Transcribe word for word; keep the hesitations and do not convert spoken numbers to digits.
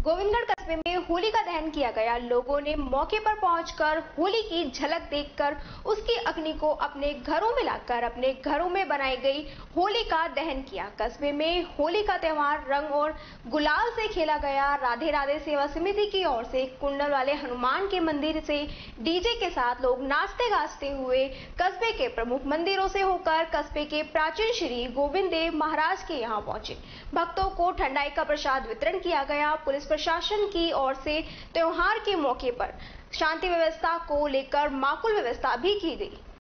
गोविंदगढ़ कस्बे में होली का दहन किया गया। लोगों ने मौके पर पहुंचकर होली की झलक देखकर उसकी अग्नि को अपने घरों में लाकर अपने घरों में बनाई गई होली का दहन किया। कस्बे में होली का त्योहार रंग और गुलाल से खेला गया। राधे राधे सेवा समिति की ओर से कुंडल वाले हनुमान के मंदिर से डीजे के साथ लोग नाचते गाजते हुए कस्बे के प्रमुख मंदिरों से होकर कस्बे के प्राचीन श्री गोविंद देव महाराज के यहाँ पहुंचे। भक्तों को ठंडाई का प्रसाद वितरण किया गया। पुलिस प्रशासन की ओर से त्योहार के मौके पर शांति व्यवस्था को लेकर माकूल व्यवस्था भी की गई।